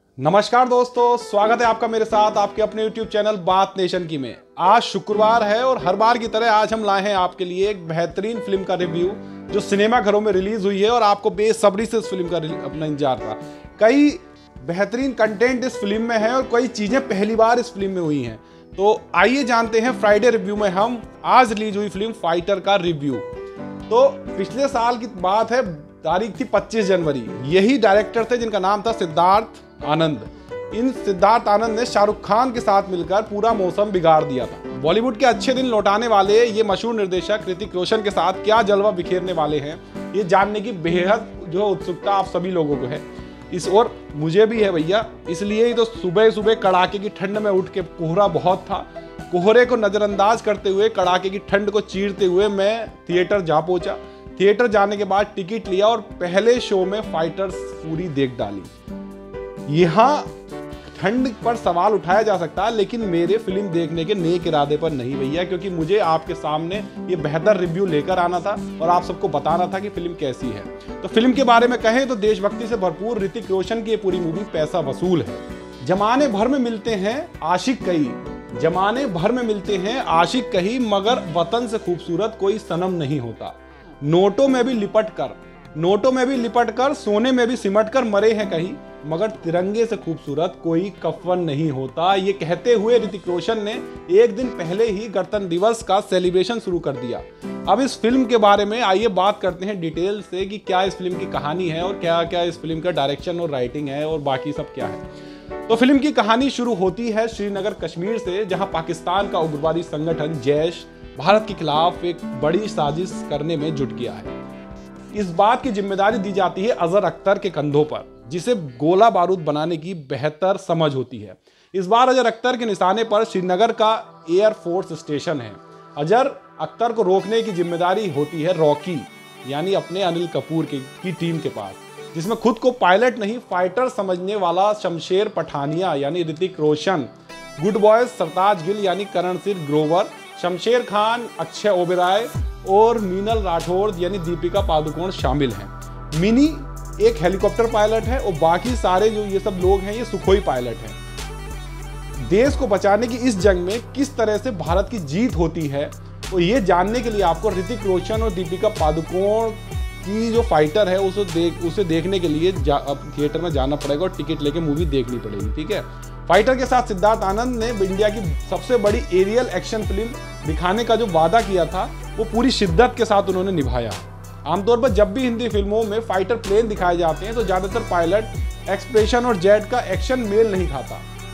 नमस्कार दोस्तों, स्वागत है आपका मेरे साथ आपके अपने YouTube चैनल बात नेशन की में। आज शुक्रवार है और हर बार की तरह आज हम लाए हैं आपके लिए एक बेहतरीन फिल्म का रिव्यू जो सिनेमा घरों में रिलीज हुई है और आपको बेसब्री से इस फिल्म का अपना इंतजार था। कई बेहतरीन कंटेंट इस फिल्म में है और कई चीजें पहली बार इस फिल्म में हुई हैं। तो आइए जानते हैं फ्राइडे रिव्यू में हम आज रिलीज हुई फिल्म फाइटर का रिव्यू। तो पिछले साल की बात है, तारीख थी 25 जनवरी। यही डायरेक्टर थे जिनका नाम था सिद्धार्थ आनंद। इन सिद्धार्थ आनंद ने शाहरुख खान के साथ मिलकर पूरा मौसम बिगाड़ दिया था। बॉलीवुड के अच्छे दिन लौटाने वाले ये मशहूर निर्देशक ऋतिक रोशन के साथ क्या जलवा बिखेरने वाले हैं, ये जानने की बेहद जो उत्सुकता आप सभी लोगों को है, इस और मुझे भी है भैया। इसलिए ही तो सुबह सुबह कड़ाके की ठंड में उठ के, कोहरा बहुत था, कोहरे को नजरअंदाज करते हुए, कड़ाके की ठंड को चीरते हुए मैं थिएटर जा पहुंचा। थिएटर जाने के बाद टिकट लिया और पहले शो में फाइटर्स पूरी देख डाली। यहाँ ठंड पर सवाल उठाया जा सकता है, लेकिन मेरे फिल्म देखने के नेक इरादे पर नहीं भैया, क्योंकि मुझे आपके सामने ये बेहतर रिव्यू लेकर आना था और आप सबको बताना था कि फिल्म कैसी है। तो फिल्म के बारे में कहें तो देशभक्ति से भरपूर ऋतिक रोशन की ये पूरी मूवी पैसा वसूल है। जमाने भर में मिलते हैं आशिक कई, जमाने भर में मिलते हैं आशिक कहीं, मगर वतन से खूबसूरत कोई सनम नहीं होता। नोटों में भी लिपट कर सोने में भी सिमट कर मरे हैं कहीं, मगर तिरंगे से खूबसूरत कोई कफन नहीं होता। ये कहते हुए ऋतिक रोशन ने एक दिन पहले ही गणतंत्र दिवस का सेलिब्रेशन शुरू कर दिया। अब इस फिल्म के बारे में आइए बात करते हैं डिटेल से कि क्या इस फिल्म की कहानी है और क्या क्या इस फिल्म का डायरेक्शन और राइटिंग है और बाकी सब क्या है। तो फिल्म की कहानी शुरू होती है श्रीनगर कश्मीर से, जहां पाकिस्तान का उग्रवादी संगठन जैश भारत के खिलाफ एक बड़ी साजिश करने में जुट गया है। इस बात की जिम्मेदारी दी जाती है अजहर अख्तर के कंधों पर, जिसे गोला बारूद बनाने की बेहतर समझ होती है। इस बार अजहर अख्तर के निशाने पर श्रीनगर का एयरफोर्स स्टेशन है। अजहर अख्तर को रोकने की जिम्मेदारी होती है रॉकी यानी अपने अनिल कपूर की टीम के पास, जिसमें खुद को पायलट नहीं फाइटर समझने वाला शमशेर पठानिया यानी ऋतिक रोशन, गुड बॉयज सरताज गिल यानी करण सिंह ग्रोवर, शमशेर खान, अक्षय ओबेरॉय और मीनल राठौड़ यानी दीपिका पादुकोण शामिल हैं। मिनी एक हेलीकॉप्टर पायलट है और बाकी सारे जो ये सब लोग हैं ये सुखोई पायलट हैं। देश को बचाने की इस जंग में किस तरह से भारत की जीत होती है, तो ये जानने के लिए आपको ऋतिक रोशन और दीपिका पादुकोण की जो फाइटर है उसे देखने के लिए थिएटर में जाना पड़ेगा और टिकट लेके मूवी देखनी पड़ेगी, ठीक है। फाइटर के साथ सिद्धार्थ आनंद ने इंडिया की सबसे बड़ी एरियल एक्शन फिल्म दिखाने का जो वादा किया था वो पूरी शिद्दत के साथ उन्होंने निभाया। आमतौर पर जब भी हिंदी फिल्मों में फाइटर प्लेन दिखाए जाते हैं तो ज्यादातर पायलट एक्सप्रेशन और जेट का एक्शन मेल नहीं खाता।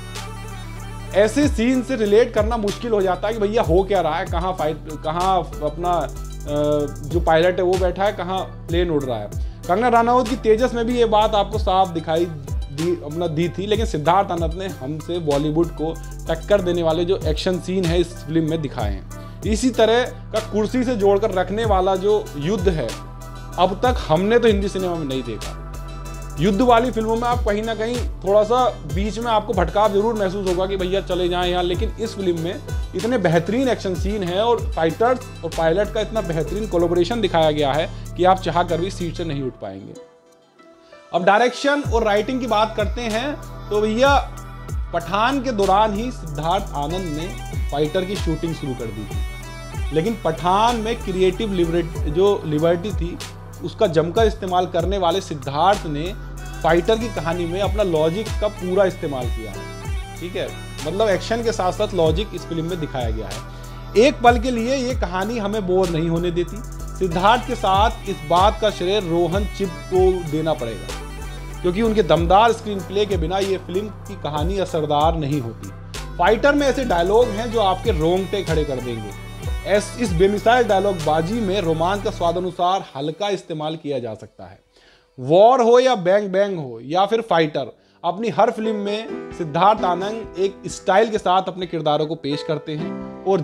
ऐसे सीन से रिलेट करना मुश्किल हो जाता है कि भैया हो क्या रहा है, कहाँ अपना जो पायलट है वो बैठा है, कहाँ प्लेन उड़ रहा है। कंगना रनावत की तेजस में भी ये बात आपको साफ दिखाई दी थी, लेकिन सिद्धार्थ आनंद ने हमसे बॉलीवुड को टक्कर देने वाले जो एक्शन सीन है इस फिल्म में दिखाए हैं। इसी तरह का कुर्सी से जोड़कर रखने वाला जो युद्ध है अब तक हमने तो हिंदी सिनेमा में नहीं देखा। युद्ध वाली फिल्मों में आप कहीं ना कहीं थोड़ा सा बीच में आपको भटकाव जरूर महसूस होगा कि भैया चले जाएं यहाँ, लेकिन इस फिल्म में इतने बेहतरीन एक्शन सीन है और फाइटर्स और पायलट का इतना बेहतरीन कोलैबोरेशन दिखाया गया है कि आप चाह कर भी सीट से नहीं उठ पाएंगे। अब डायरेक्शन और राइटिंग की बात करते हैं तो भैया पठान के दौरान ही सिद्धार्थ आनंद ने फाइटर की शूटिंग शुरू कर दी थी, लेकिन पठान में क्रिएटिव लिबर्टी थी उसका जमकर इस्तेमाल करने वाले सिद्धार्थ ने फाइटर की कहानी में अपना लॉजिक का पूरा इस्तेमाल किया है, ठीक है। मतलब एक्शन के साथ साथ लॉजिक इस फिल्म में दिखाया गया है। एक पल के लिए ये कहानी हमें बोर नहीं होने देती। सिद्धार्थ के साथ इस बात का श्रेय रोहन चिब को देना पड़ेगा, क्योंकि उनके दमदार स्क्रीन प्ले के बिना ये फिल्म की कहानी असरदार नहीं होती। फाइटर में ऐसे डायलॉग हैं जो आपके रोंगटे खड़े कर देंगे। इस बेमिसाल डायलॉग बाजी में रोमांच का स्वादानुसार हल्का इस्तेमाल किया जा सकता है। वॉर हो या बैंग बैंग हो या फिर फाइटर, अपनी हर फिल्म में सिद्धार्थ आनंद एक स्टाइल के साथ अपने किरदारों को पेश करते हैं और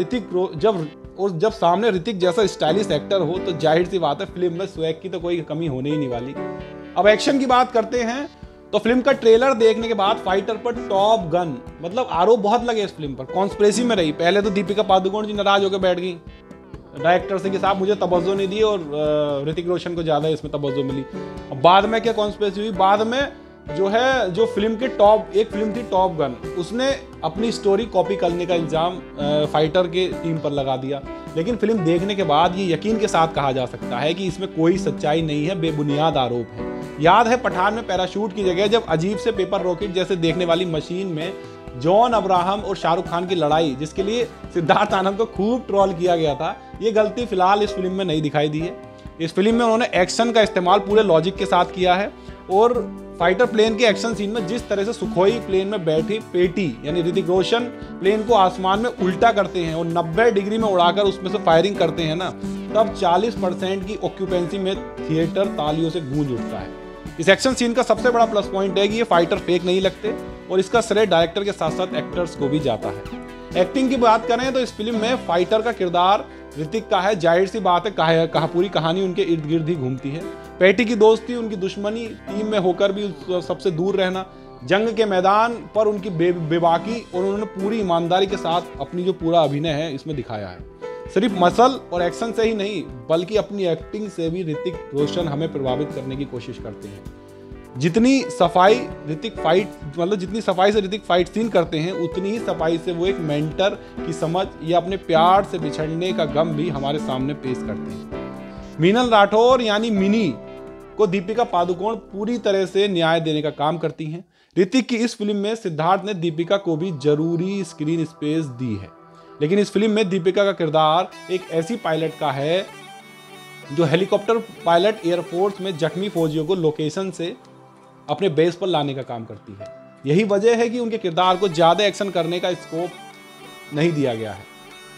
जब सामने ऋतिक जैसा स्टाइलिश एक्टर हो तो जाहिर सी बात है फिल्म में स्वैग की तो कोई कमी होने ही नहीं वाली। अब एक्शन की बात करते हैं तो फिल्म का ट्रेलर देखने के बाद फाइटर पर टॉप गन मतलब आरोप बहुत लगे इस फिल्म पर, कॉन्स्पिरेसी में रही। पहले तो दीपिका पादुकोण जी नाराज होकर बैठ गई डायरेक्टर से कि साहब मुझे तवज्जो नहीं दी और ऋतिक रोशन को ज्यादा इसमें तवज्जो मिली। बाद में क्या कॉन्स्पिरेसी हुई, बाद में जो फिल्म के एक फिल्म थी टॉप गन, उसने अपनी स्टोरी कॉपी करने का इल्ज़ाम फाइटर के टीम पर लगा दिया। लेकिन फिल्म देखने के बाद ये यकीन के साथ कहा जा सकता है कि इसमें कोई सच्चाई नहीं है, बेबुनियाद आरोप है। याद है पठान में पैराशूट की जगह जब अजीब से पेपर रॉकेट जैसे देखने वाली मशीन में जॉन अब्राहम और शाहरुख खान की लड़ाई, जिसके लिए सिद्धार्थ आनंद को खूब ट्रोल किया गया था, ये गलती फिलहाल इस फिल्म में नहीं दिखाई दी है। इस फिल्म में उन्होंने एक्शन का इस्तेमाल पूरे लॉजिक के साथ किया है और फाइटर प्लेन के एक्शन सीन में जिस तरह से सुखोई प्लेन में बैठी पेटी यानी ऋतिक रोशन प्लेन को आसमान में उल्टा करते हैं और 90 डिग्री में उड़ाकर उसमें से फायरिंग करते हैं ना, तब 40% की ऑक्यूपेंसी में थिएटर तालियों से गूंज उठता है। इस एक्शन सीन का सबसे बड़ा प्लस पॉइंट है कि ये फाइटर फेक नहीं लगते और इसका श्रेय डायरेक्टर के साथ साथ एक्टर्स को भी जाता है। एक्टिंग की बात करें तो इस फिल्म में फाइटर का किरदार ऋतिक का है। जाहिर सी बात है पूरी कहानी उनके इर्द गिर्द ही घूमती है। पैटी की दोस्ती, उनकी दुश्मनी, टीम में होकर भी सबसे दूर रहना, जंग के मैदान पर उनकी बेबाकी और उन्होंने पूरी ईमानदारी के साथ अपनी जो पूरा अभिनय है इसमें दिखाया है। सिर्फ मसल और एक्शन से ही नहीं बल्कि अपनी एक्टिंग से भी ऋतिक रोशन हमें प्रभावित करने की कोशिश करते हैं। जितनी सफाई से ऋतिक फाइट सीन करते हैं, उतनी ही सफाई से वो एक मेंटर की समझ या अपने प्यार से बिछड़ने का गम भी हमारे सामने पेश करते हैं। मीनल राठौर यानी मिनी को दीपिका पादुकोण पूरी तरह से न्याय देने का काम करती हैं। ऋतिक की इस फिल्म में सिद्धार्थ ने दीपिका को भी जरूरी स्क्रीन स्पेस दी है, लेकिन इस फिल्म में दीपिका का किरदार एक ऐसी पायलट का है जो हेलीकॉप्टर पायलट एयरफोर्स में जख्मी फौजियों को लोकेशन से अपने बेस पर लाने का काम करती है। यही वजह है कि उनके किरदार को ज्यादा एक्शन करने का स्कोप नहीं दिया गया है।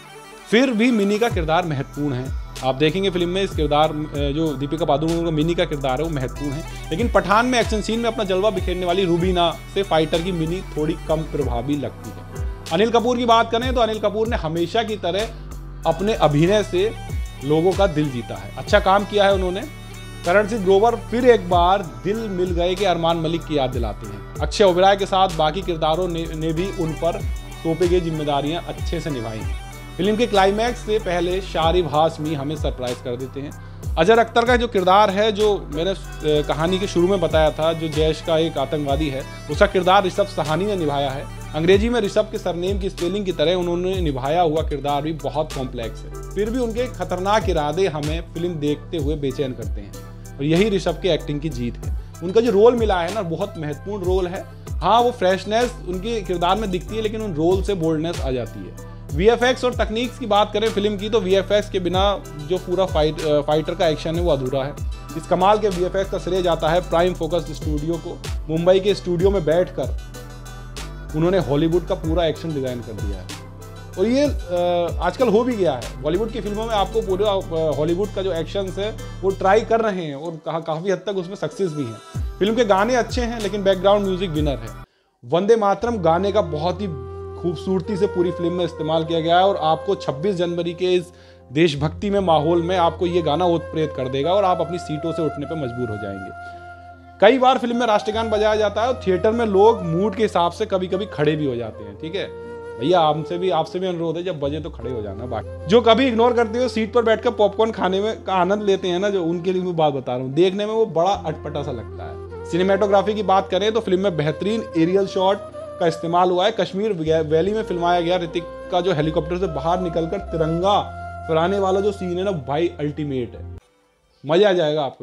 फिर भी मिनी का किरदार महत्वपूर्ण है। आप देखेंगे फिल्म में इस किरदार जो दीपिका पादुकोण का मिनी का किरदार है वो महत्वपूर्ण है। लेकिन पठान में एक्शन सीन में अपना जलवा बिखेरने वाली रूबीना से फाइटर की मिनी थोड़ी कम प्रभावी लगती है। अनिल कपूर की बात करें तो अनिल कपूर ने हमेशा की तरह अपने अभिनय से लोगों का दिल जीता है। अच्छा काम किया है उन्होंने। करण सिंह ग्रोवर फिर एक बार दिल मिल गए कि अरमान मलिक की याद दिलाते हैं। अक्षय ओबेरॉय के साथ बाकी किरदारों ने भी उन पर सौंपी गई जिम्मेदारियां अच्छे से निभाई हैं। फिल्म के क्लाइमैक्स से पहले शारिब हाशमी हमें सरप्राइज कर देते हैं। अजहर अख्तर का जो किरदार है, जो मैंने कहानी के शुरू में बताया था, जो जैश का एक आतंकवादी है, उसका किरदार ऋषभ सहानी ने निभाया है। अंग्रेजी में ऋषभ के सरनेम की स्पेलिंग की तरह उन्होंने निभाया हुआ किरदार भी बहुत कॉम्प्लेक्स है। फिर भी उनके खतरनाक इरादे हमें फिल्म देखते हुए बेचैन करते हैं और यही ऋषभ की एक्टिंग की जीत है। उनका जो रोल मिला है ना, बहुत महत्वपूर्ण रोल है। हाँ, वो फ्रेशनेस उनके किरदार में दिखती है, लेकिन उन रोल से बोल्डनेस आ जाती है। VFX और तकनीक्स की बात करें फिल्म की तो VFX के बिना जो पूरा फाइटर का एक्शन है वो अधूरा है। इस कमाल के VFX का श्रेय जाता है प्राइम फोकस स्टूडियो को। मुंबई के स्टूडियो में बैठकर उन्होंने हॉलीवुड का पूरा एक्शन डिजाइन कर दिया है और ये आजकल हो भी गया है। बॉलीवुड की फिल्मों में आपको पूरा हॉलीवुड का जो एक्शन है वो ट्राई कर रहे हैं और काफ़ी हद तक उसमें सक्सेस भी हैं। फिल्म के गाने अच्छे हैं लेकिन बैकग्राउंड म्यूजिक विनर है। वंदे मातरम गाने का बहुत ही खूबसूरती से पूरी फिल्म में इस्तेमाल किया गया है और आपको 26 जनवरी के इस देशभक्ति में माहौल में आपको ये गाना ओतप्रेत कर देगा और आप अपनी सीटों से उठने पर मजबूर हो जाएंगे। कई बार फिल्म में राष्ट्रगान बजाया जाता है और थिएटर में लोग मूड के हिसाब से कभी कभी खड़े भी हो जाते हैं। ठीक है भैया, आपसे भी अनुरोध है, जब बजे तो खड़े हो जाना। बाकी जो कभी इग्नोर करते हो सीट पर बैठकर पॉपकॉर्न खाने में का आनंद लेते हैं ना, जो उनके लिए मैं बात बता रहा हूँ, देखने में वो बड़ा अटपटा सा लगता है। सिनेमेटोग्राफी की बात करें तो फिल्म में बेहतरीन एरियल शॉट का इस्तेमाल हुआ है। कश्मीर वैली में फिल्माया गया ऋतिक का जो हेलीकॉप्टर से बाहर निकलकर तिरंगा फहराने वाला जो सीन है ना, भाई अल्टीमेट है, मजा आ जाएगा आपको।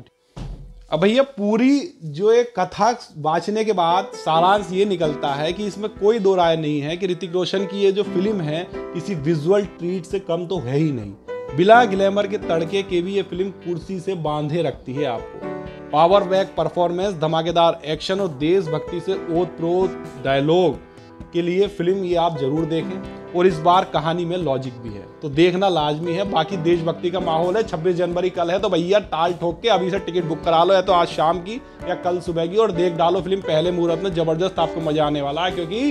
अब भैया पूरी जो एक कथा बांचने के बाद सारांश ये निकलता है कि इसमें कोई दो राय नहीं है कि ऋतिक रोशन की ये जो फिल्म है किसी विजुअल ट्रीट से कम तो है ही नहीं। बिना ग्लैमर के तड़के के भी ये फिल्म कुर्सी से बांधे रखती है आपको। पावर बैक परफॉर्मेंस, धमाकेदार एक्शन और देशभक्ति से ओत-प्रोत डायलॉग के लिए फिल्म ये आप जरूर देखें। और इस बार कहानी में लॉजिक भी है तो देखना लाजमी है। बाकी देशभक्ति का माहौल है। 26 जनवरी कल है तो भैया टाल ठोक के अभी से टिकट बुक करा लो, या तो आज शाम की या कल सुबह की, और देख डालो फिल्म पहले मुहूर्त में। जबरदस्त आपको मजा आने वाला है क्योंकि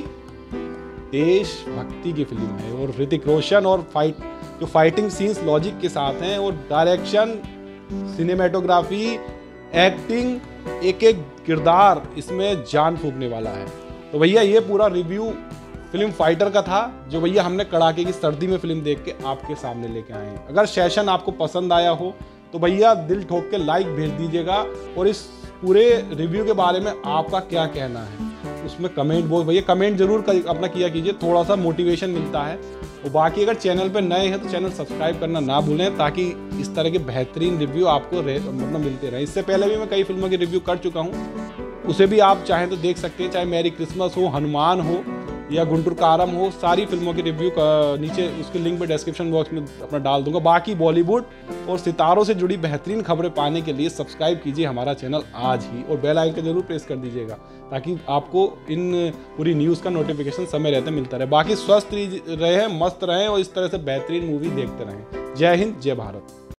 देशभक्ति की फिल्म है और ऋतिक रोशन और जो फाइटिंग सीन्स लॉजिक के साथ हैं और डायरेक्शन, सिनेमेटोग्राफी, एक्टिंग, एक एक किरदार इसमें जान फूंकने वाला है। तो भैया ये पूरा रिव्यू फिल्म फाइटर का था, जो भैया हमने कड़ाके की सर्दी में फिल्म देख के आपके सामने लेके आए हैं। अगर सेशन आपको पसंद आया हो तो भैया दिल ठोक के लाइक भेज दीजिएगा और इस पूरे रिव्यू के बारे में आपका क्या कहना है उसमें कमेंट बॉक्स भैया कमेंट जरूर अपना किया कीजिए, थोड़ा सा मोटिवेशन मिलता है। और बाकी अगर चैनल पे नए हैं तो चैनल सब्सक्राइब करना ना भूलें, ताकि इस तरह के बेहतरीन रिव्यू आपको मतलब मिलते रहे। इससे पहले भी मैं कई फिल्मों की रिव्यू कर चुका हूँ, उसे भी आप चाहें तो देख सकते हैं, चाहे मैरी क्रिसमस हो, हनुमान हो या गुंटूर कारम हो। सारी फिल्मों की रिव्यू का नीचे उसके लिंक में डिस्क्रिप्शन बॉक्स में अपना डाल दूंगा। बाकी बॉलीवुड और सितारों से जुड़ी बेहतरीन खबरें पाने के लिए सब्सक्राइब कीजिए हमारा चैनल आज ही, और बेल आइकन जरूर प्रेस कर दीजिएगा ताकि आपको इन पूरी न्यूज़ का नोटिफिकेशन समय रहते मिलता रहे। बाकी स्वस्थ रहे, मस्त रहें और इस तरह से बेहतरीन मूवी देखते रहें। जय हिंद, जय भारत।